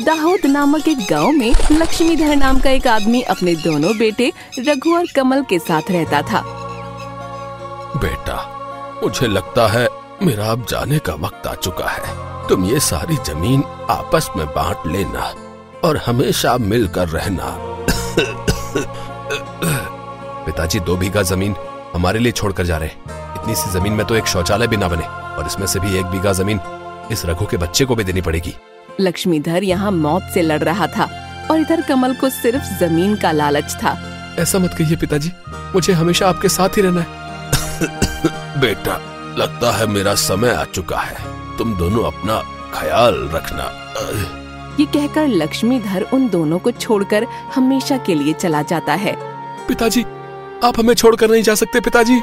दाहोद नामक एक गांव में लक्ष्मीधर नाम का एक आदमी अपने दोनों बेटे रघु और कमल के साथ रहता था। बेटा, मुझे लगता है मेरा अब जाने का वक्त आ चुका है। तुम ये सारी जमीन आपस में बांट लेना और हमेशा मिलकर रहना। पिताजी 2 बीघा जमीन हमारे लिए छोड़कर जा रहे हैं। इतनी सी जमीन में तो एक शौचालय भी ना बने, और इसमें से भी 1 बीघा जमीन इस रघु के बच्चे को भी देनी पड़ेगी। लक्ष्मीधर यहाँ मौत से लड़ रहा था और इधर कमल को सिर्फ जमीन का लालच था। ऐसा मत कहिए पिताजी, मुझे हमेशा आपके साथ ही रहना है। बेटा, लगता है मेरा समय आ चुका है। तुम दोनों अपना ख्याल रखना। ये कहकर लक्ष्मीधर उन दोनों को छोड़कर हमेशा के लिए चला जाता है। पिताजी, आप हमें छोड़कर नहीं जा सकते पिताजी।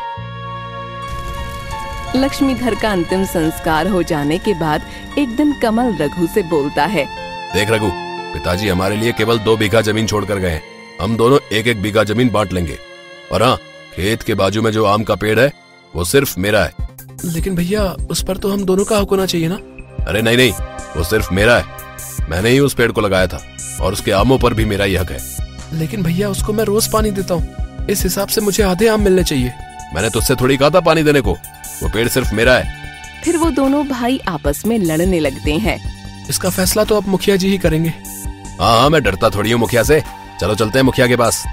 लक्ष्मीधर का अंतिम संस्कार हो जाने के बाद एक दिन कमल रघु से बोलता है, देख रघु, पिताजी हमारे लिए केवल 2 बीघा जमीन छोड़कर गए हैं। हम दोनों 1-1 बीघा जमीन बांट लेंगे। और हाँ, खेत के बाजू में जो आम का पेड़ है वो सिर्फ मेरा है। लेकिन भैया, उस पर तो हम दोनों का हक होना चाहिए ना? अरे नहीं, वो सिर्फ मेरा है। मैंने ही उस पेड़ को लगाया था और उसके आमों पर भी मेरा ही हक है। लेकिन भैया, उसको मैं रोज पानी देता हूँ। इस हिसाब से मुझे आधे आम मिलने चाहिए। मैंने तुझसे थोड़ी कहा था पानी देने को। वो पेड़ सिर्फ मेरा है। फिर वो दोनों भाई आपस में लड़ने लगते हैं। इसका फैसला तो अब मुखिया जी ही करेंगे। हाँ, मैं डरता थोड़ी हूँ मुखिया से। चलो चलते हैं मुखिया के पास।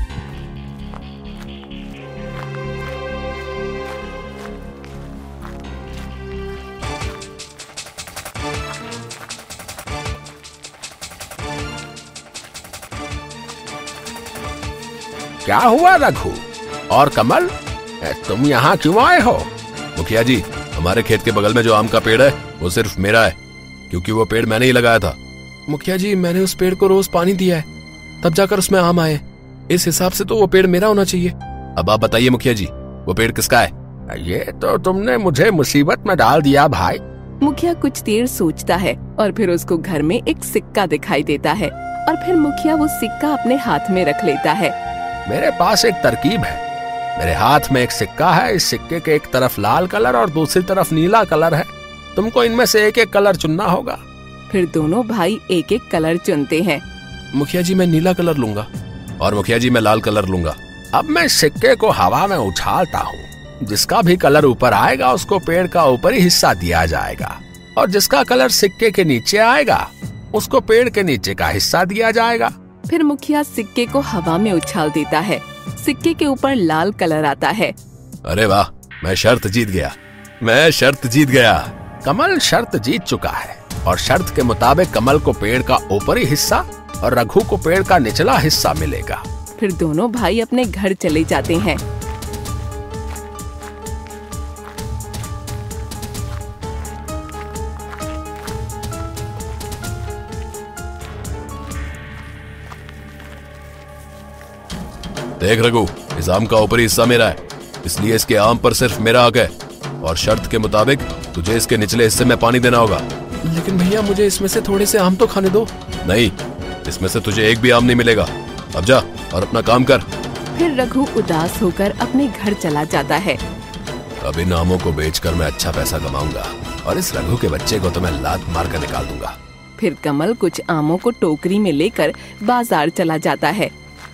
क्या हुआ रघु और कमल, तुम यहाँ क्यों आए हो? मुखिया जी, हमारे खेत के बगल में जो आम का पेड़ है वो सिर्फ मेरा है, क्योंकि वो पेड़ मैंने ही लगाया था। मुखिया जी, मैंने उस पेड़ को रोज पानी दिया है, तब जाकर उसमें आम आए। इस हिसाब से तो वो पेड़ मेरा होना चाहिए। अब आप बताइए मुखिया जी, वो पेड़ किसका है? ये तो तुमने मुझे मुसीबत में डाल दिया भाई। मुखिया कुछ देर सोचता है और फिर उसको घर में एक सिक्का दिखाई देता है और फिर मुखिया वो सिक्का अपने हाथ में रख लेता है। मेरे पास एक तरकीब है। मेरे हाथ में एक सिक्का है। इस सिक्के के एक तरफ लाल कलर और दूसरी तरफ नीला कलर है। तुमको इनमें से एक कलर चुनना होगा। फिर दोनों भाई एक कलर चुनते हैं। मुखिया जी, मैं नीला कलर लूंगा। और मुखिया जी, मैं लाल कलर लूंगा। अब मैं सिक्के को हवा में उछालता हूँ। जिसका भी कलर ऊपर आएगा उसको पेड़ का ऊपरी हिस्सा दिया जाएगा, और जिसका कलर सिक्के के नीचे आएगा उसको पेड़ के नीचे का हिस्सा दिया जाएगा। फिर मुखिया सिक्के को हवा में उछाल देता है। सिक्के के ऊपर लाल कलर आता है। अरे वाह, मैं शर्त जीत गया। कमल शर्त जीत चुका है और शर्त के मुताबिक कमल को पेड़ का ऊपरी हिस्सा और रघु को पेड़ का निचला हिस्सा मिलेगा। फिर दोनों भाई अपने घर चले जाते हैं। देख रघु, इस आम का ऊपरी हिस्सा मेरा है, इसलिए इसके आम पर सिर्फ मेरा हक है, और शर्त के मुताबिक तुझे इसके निचले हिस्से में पानी देना होगा। लेकिन भैया, मुझे इसमें से थोड़े से आम तो खाने दो। नहीं, इसमें से तुझे एक भी आम नहीं मिलेगा। अब जा और अपना काम कर। फिर रघु उदास होकर अपने घर चला जाता है। अब इन आमों को बेचकर मैं अच्छा पैसा कमाऊंगा और इस रघु के बच्चे को तो मैं लात मार कर निकाल दूंगा। फिर कमल कुछ आमों को टोकरी में लेकर बाजार चला जाता है।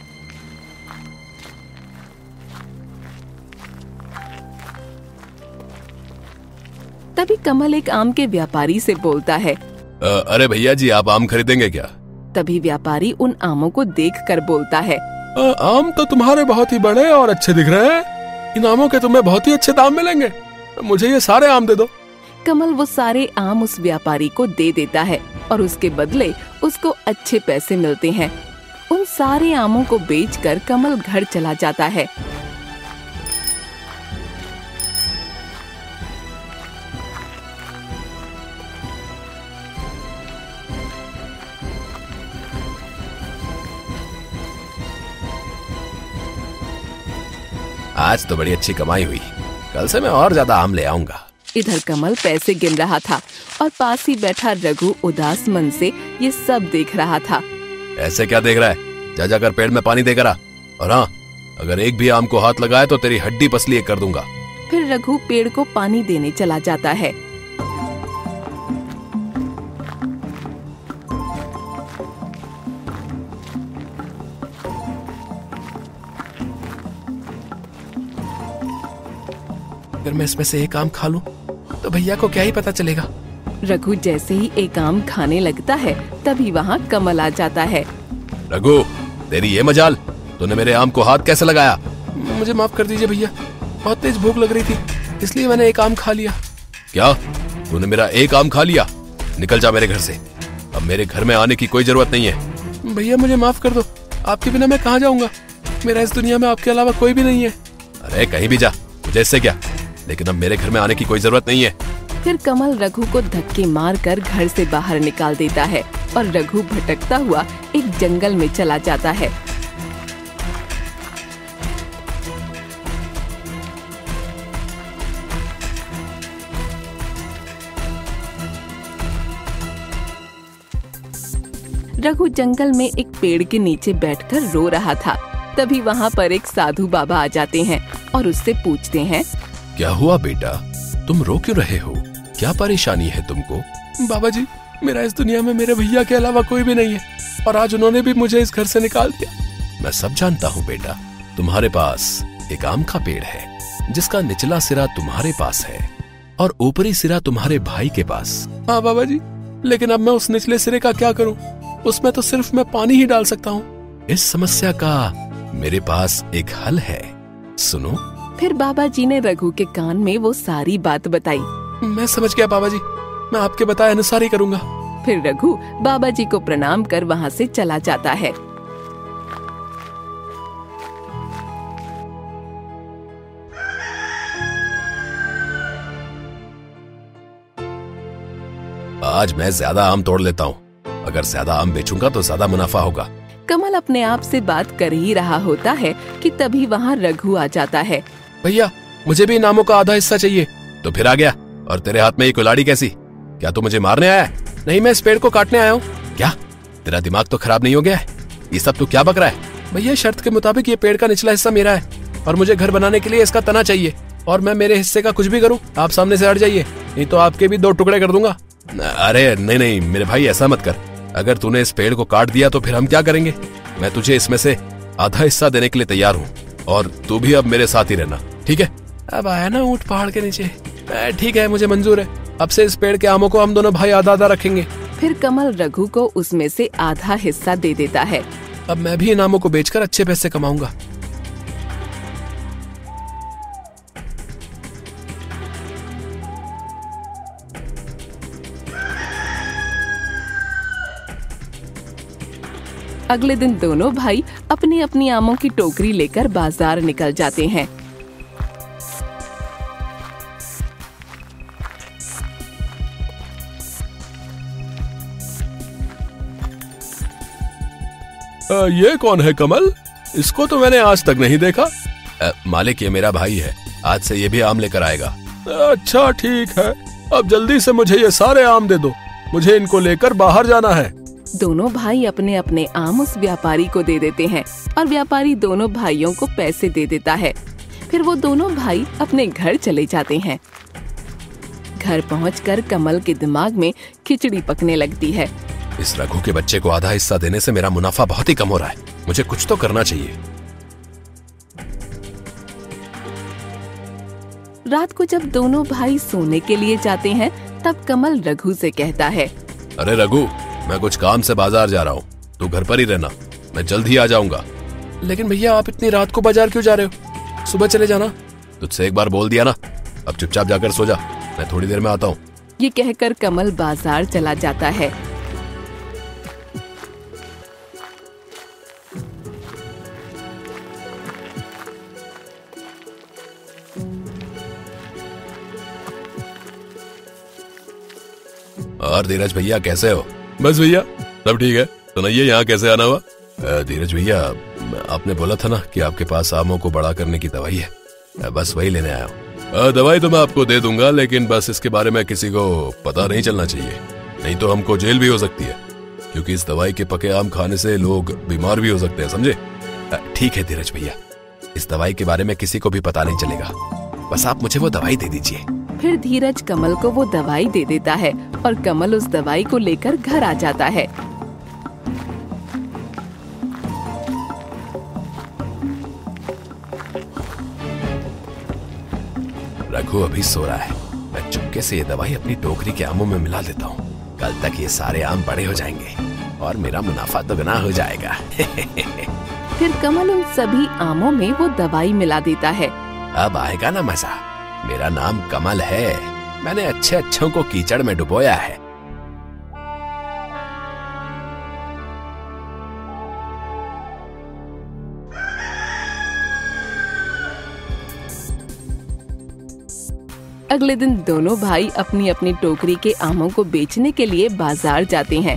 तभी कमल एक आम के व्यापारी से बोलता है, अरे भैया जी, आप आम खरीदेंगे क्या? तभी व्यापारी उन आमों को देखकर बोलता है, आम तो तुम्हारे बहुत ही बड़े और अच्छे दिख रहे हैं। इन आमों के तुम्हें बहुत ही अच्छे दाम मिलेंगे। मुझे ये सारे आम दे दो। कमल वो सारे आम उस व्यापारी को दे देता है और उसके बदले उसको अच्छे पैसे मिलते हैं। उन सारे आमों को बेचकर कमल घर चला जाता है। आज तो बड़ी अच्छी कमाई हुई। कल से मैं और ज्यादा आम ले आऊंगा। इधर कमल पैसे गिन रहा था और पास ही बैठा रघु उदास मन से ये सब देख रहा था। ऐसे क्या देख रहा है? जा जाकर पेड़ में पानी देकर आ। और हाँ, अगर एक भी आम को हाथ लगाए तो तेरी हड्डी पसली एक कर दूंगा। फिर रघु पेड़ को पानी देने चला जाता है। अगर मैं इसमें से एक आम खा लूं तो भैया को क्या ही पता चलेगा। रघु जैसे ही एक आम खाने लगता है तभी वहाँ कमल आ जाता है। रघु, तेरी ये मजाल, तूने मेरे आम को हाथ कैसे लगाया? मुझे माफ कर दीजिए भैया, बहुत तेज भूख लग रही थी इसलिए मैंने एक आम खा लिया। क्या? तूने मेरा एक आम खा लिया? निकल जा मेरे घर से, अब मेरे घर में आने की कोई जरूरत नहीं है। भैया मुझे माफ कर दो, आपके बिना मैं कहाँ जाऊंगा, मेरा इस दुनिया में आपके अलावा कोई भी नहीं है। अरे कहीं भी जा, मुझे इससे क्या, लेकिन अब मेरे घर में आने की कोई जरूरत नहीं है। फिर कमल रघु को धक्के मारकर घर से बाहर निकाल देता है और रघु भटकता हुआ एक जंगल में चला जाता है। रघु जंगल में एक पेड़ के नीचे बैठकर रो रहा था। तभी वहाँ पर एक साधु बाबा आ जाते हैं और उससे पूछते हैं, क्या हुआ बेटा, तुम रो क्यों रहे हो, क्या परेशानी है तुमको? बाबा जी, मेरा इस दुनिया में मेरे भैया के अलावा कोई भी नहीं है और आज उन्होंने भी मुझे इस घर से निकाल दिया। मैं सब जानता हूँ बेटा, तुम्हारे पास एक आम का पेड़ है जिसका निचला सिरा तुम्हारे पास है और ऊपरी सिरा तुम्हारे भाई के पास। हाँ बाबा जी, लेकिन अब मैं उस निचले सिरे का क्या करूँ, उसमें तो सिर्फ मैं पानी ही डाल सकता हूँ। इस समस्या का मेरे पास एक हल है, सुनो। फिर बाबा जी ने रघु के कान में वो सारी बात बताई। मैं समझ गया बाबा जी, मैं आपके बताए अनुसार ही करूँगा। फिर रघु बाबा जी को प्रणाम कर वहाँ से चला जाता है। आज मैं ज्यादा आम तोड़ लेता हूँ, अगर ज्यादा आम बेचूंगा तो ज्यादा मुनाफा होगा। कमल अपने आप से बात कर ही रहा होता है कि तभी वहाँ रघु आ जाता है। भैया, मुझे भी इनामों का आधा हिस्सा चाहिए। तो फिर आ गया, और तेरे हाथ में ये कुल्हाड़ी कैसी? क्या तू मुझे मारने आया है? नहीं, मैं इस पेड़ को काटने आया हूँ। क्या तेरा दिमाग तो खराब नहीं हो गया है? ये सब तू क्या बक रहा है? भैया, शर्त के मुताबिक ये पेड़ का निचला हिस्सा मेरा है और मुझे घर बनाने के लिए इसका तना चाहिए, और मैं मेरे हिस्से का कुछ भी करूँ आप सामने से हट जाइए, नहीं तो आपके भी 2 टुकड़े कर दूंगा। अरे नहीं नहीं मेरे भाई, ऐसा मत कर, अगर तूने इस पेड़ को काट दिया तो फिर हम क्या करेंगे? मैं तुझे इसमें से आधा हिस्सा देने के लिए तैयार हूँ और तू भी अब मेरे साथ ही रहना, ठीक है? अब आया ना ऊंट पहाड़ के नीचे। ठीक है, मुझे मंजूर है, अब से इस पेड़ के आमों को हम दोनों भाई आधा आधा रखेंगे। फिर कमल रघु को उसमें से आधा हिस्सा दे देता है। अब मैं भी इन आमों को बेचकर अच्छे पैसे कमाऊंगा। अगले दिन दोनों भाई अपनी अपनी आमों की टोकरी लेकर बाजार निकल जाते हैं। ये कौन है कमल? इसको तो मैंने आज तक नहीं देखा। मालिक, ये मेरा भाई है, आज से ये भी आम लेकर आएगा। अच्छा ठीक है, अब जल्दी से मुझे ये सारे आम दे दो, मुझे इनको लेकर बाहर जाना है। दोनों भाई अपने अपने आम उस व्यापारी को दे देते हैं और व्यापारी दोनों भाइयों को पैसे दे देता है। फिर वो दोनों भाई अपने घर चले जाते हैं। घर पहुंचकर कमल के दिमाग में खिचड़ी पकने लगती है। इस रघु के बच्चे को आधा हिस्सा देने से मेरा मुनाफा बहुत ही कम हो रहा है, मुझे कुछ तो करना चाहिए। रात को जब दोनों भाई सोने के लिए जाते हैं तब कमल रघु से कहता है, अरे रघु, मैं कुछ काम से बाजार जा रहा हूँ, तू घर पर ही रहना, मैं जल्द ही आ जाऊंगा। लेकिन भैया, आप इतनी रात को बाजार क्यों जा रहे हो? सुबह चले जाना। तुझसे एक बार बोल दिया ना, अब चुपचाप जाकर सो जा, मैं थोड़ी देर में आता हूँ। ये कहकर कमल बाजार चला जाता है। और धीरज भैया कैसे हो? बस भैया सब ठीक है। सुनाइए, यहाँ कैसे आना हुआ? धीरज भैया, आपने बोला था ना कि आपके पास आमों को बड़ा करने की दवाई है, बस वही लेने आया हूँ। दवाई तो मैं आपको दे दूंगा, लेकिन बस इसके बारे में किसी को पता नहीं चलना चाहिए, नहीं तो हमको जेल भी हो सकती है, क्योंकि इस दवाई के पके आम खाने से लोग बीमार भी हो सकते हैं, समझे? ठीक है धीरज भैया, इस दवाई के बारे में किसी को भी पता नहीं चलेगा, बस आप मुझे वो दवाई दे दीजिए। फिर धीरज कमल को वो दवाई दे देता है और कमल उस दवाई को लेकर घर आ जाता है। रघु अभी सो रहा है। मैं चुपके से ये दवाई अपनी टोकरी के आमों में मिला देता हूँ। कल तक ये सारे आम बड़े हो जाएंगे और मेरा मुनाफा दोगुना हो जाएगा। फिर कमल उन सभी आमों में वो दवाई मिला देता है। अब आएगा ना मजा। मेरा नाम कमल है। मैंने अच्छे अच्छों को कीचड़ में डुबोया है। अगले दिन दोनों भाई अपनी अपनी टोकरी के आमों को बेचने के लिए बाजार जाते हैं।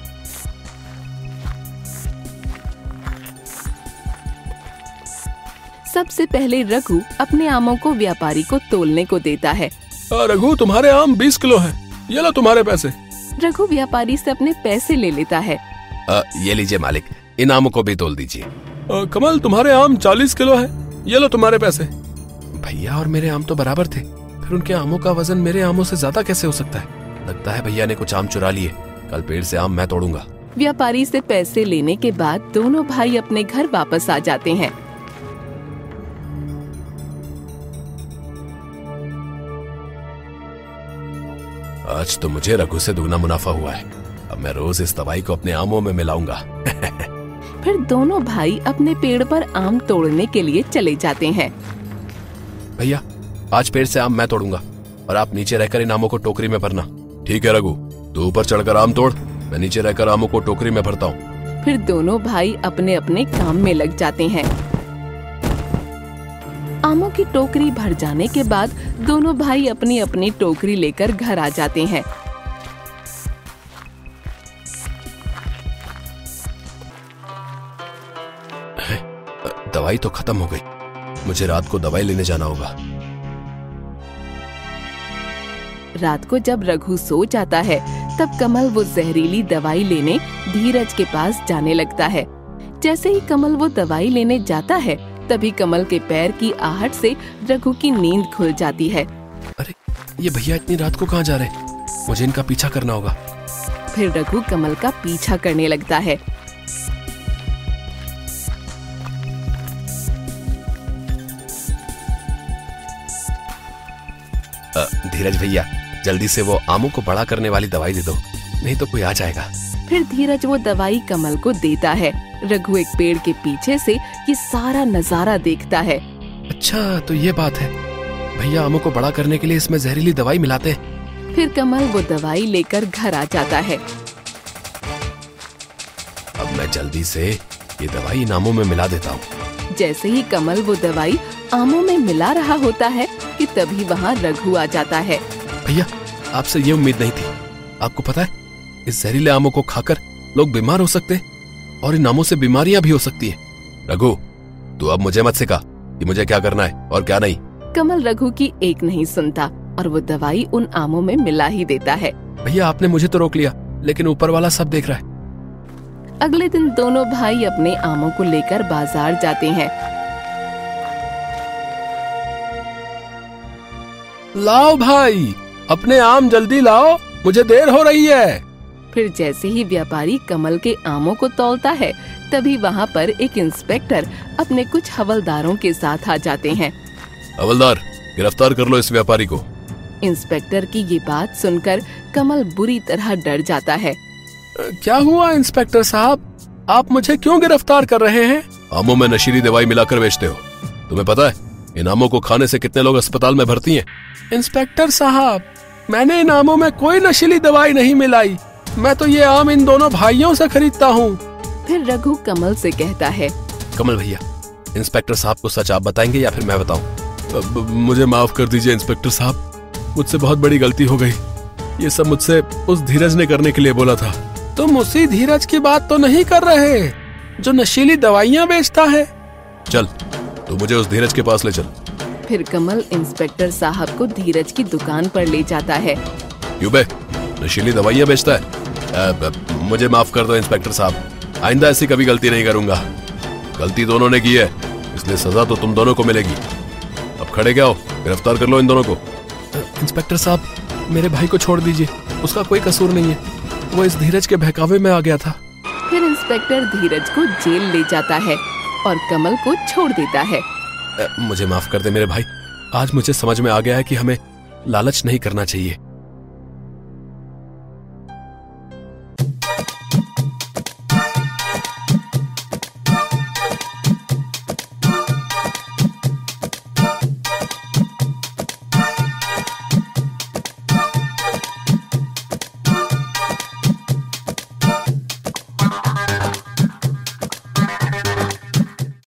सबसे पहले रघु अपने आमों को व्यापारी को तोलने को देता है। रघु, तुम्हारे आम 20 किलो हैं। ये लो तुम्हारे पैसे। रघु व्यापारी से अपने पैसे ले लेता है। ये लीजिए मालिक, इन आमों को भी तोल दीजिए। कमल, तुम्हारे आम 40 किलो है। ये लो तुम्हारे पैसे। भैया और मेरे आम तो बराबर थे, फिर उनके आमों का वजन मेरे आमों से ज्यादा कैसे हो सकता है? लगता है भैया ने कुछ आम चुरा लिए। कल पेड़ से आम मैं तोड़ूंगा। व्यापारी से पैसे लेने के बाद दोनों भाई अपने घर वापस आ जाते हैं। आज तो मुझे रघु से दुगना मुनाफा हुआ है। अब मैं रोज इस दवाई को अपने आमों में मिलाऊंगा। फिर दोनों भाई अपने पेड़ पर आम तोड़ने के लिए चले जाते हैं। भैया, आज पेड़ से आम मैं तोड़ूंगा और आप नीचे रहकर इन आमों को टोकरी में भरना। ठीक है रघु, तू ऊपर चढ़कर आम तोड़, मैं नीचे रहकर आमों को टोकरी में भरता हूँ। फिर दोनों भाई अपने अपने काम में लग जाते हैं। आमों की टोकरी भर जाने के बाद दोनों भाई अपनी अपनी टोकरी लेकर घर आ जाते हैं। दवाई तो खत्म हो गई। मुझे रात को दवाई लेने जाना होगा। रात को जब रघु सो जाता है तब कमल वो जहरीली दवाई लेने धीरज के पास जाने लगता है। जैसे ही कमल वो दवाई लेने जाता है तभी कमल के पैर की आहट से रघु की नींद खुल जाती है। अरे, ये भैया इतनी रात को कहाँ जा रहे हैं? मुझे इनका पीछा करना होगा। फिर रघु कमल का पीछा करने लगता है। धीरज भैया, जल्दी से वो आमों को बड़ा करने वाली दवाई दे दो, नहीं तो कोई आ जाएगा। फिर धीरज वो दवाई कमल को देता है। रघु एक पेड़ के पीछे से ये सारा नजारा देखता है। अच्छा, तो ये बात है। भैया आमों को बड़ा करने के लिए इसमें जहरीली दवाई मिलाते हैं। फिर कमल वो दवाई लेकर घर आ जाता है। अब मैं जल्दी से ये दवाई इन आमों में मिला देता हूँ। जैसे ही कमल वो दवाई आमों में मिला रहा होता है कि तभी वहाँ रघु आ जाता है। भैया, आपसे ये उम्मीद नहीं थी। आपको पता है, इस जहरीले आमों को खाकर लोग बीमार हो सकते हैं और इन आमों से बीमारियां भी हो सकती है। रघु, तू अब मुझे मत सिखा कि मुझे क्या करना है और क्या नहीं। कमल रघु की एक नहीं सुनता और वो दवाई उन आमों में मिला ही देता है। भैया, आपने मुझे तो रोक लिया, लेकिन ऊपर वाला सब देख रहा है। अगले दिन दोनों भाई अपने आमों को लेकर बाजार जाते हैं। लाओ भाई, अपने आम जल्दी लाओ, मुझे देर हो रही है। फिर जैसे ही व्यापारी कमल के आमों को तौलता है तभी वहाँ पर एक इंस्पेक्टर अपने कुछ हवलदारों के साथ आ जाते हैं। हवलदार, गिरफ्तार कर लो इस व्यापारी को। इंस्पेक्टर की ये बात सुनकर कमल बुरी तरह डर जाता है। क्या हुआ इंस्पेक्टर साहब, आप मुझे क्यों गिरफ्तार कर रहे हैं? आमों में नशीली दवाई मिलाकर बेचते हो। तुम्हें पता है इन आमों को खाने से कितने लोग अस्पताल में भर्ती हैं? इंस्पेक्टर साहब, मैंने इन आमों में कोई नशीली दवाई नहीं मिलाई। मैं तो ये आम इन दोनों भाइयों से खरीदता हूँ। फिर रघु कमल से कहता है। कमल भैया, इंस्पेक्टर साहब को सच आप बताएंगे या फिर मैं बताऊं? मुझे माफ कर दीजिए इंस्पेक्टर साहब, मुझसे बहुत बड़ी गलती हो गई। ये सब मुझसे उस धीरज ने करने के लिए बोला था। तुम उसी धीरज की बात तो नहीं कर रहे जो नशीली दवाइयाँ बेचता है? चल, तू मुझे उस धीरज के पास ले चल। फिर कमल इंस्पेक्टर साहब को धीरज की दुकान पर ले जाता है। क्यों बे, नशीली दवाइयाँ बेचता है? मुझे माफ कर दो इंस्पेक्टर साहब, आइंदा ऐसी कभी गलती नहीं करूंगा। गलती दोनों ने की है, इसलिए सजा तो तुम दोनों को मिलेगी। अब खड़े क्या हो, गिरफ्तार कर लो इन दोनों को। इंस्पेक्टर साहब, मेरे भाई को छोड़ दीजिए, उसका कोई कसूर नहीं है, वो इस धीरज के बहकावे में आ गया था। फिर इंस्पेक्टर धीरज को जेल ले जाता है और कमल को छोड़ देता है। मुझे माफ कर दे मेरे भाई, आज मुझे समझ में आ गया है कि हमें लालच नहीं करना चाहिए।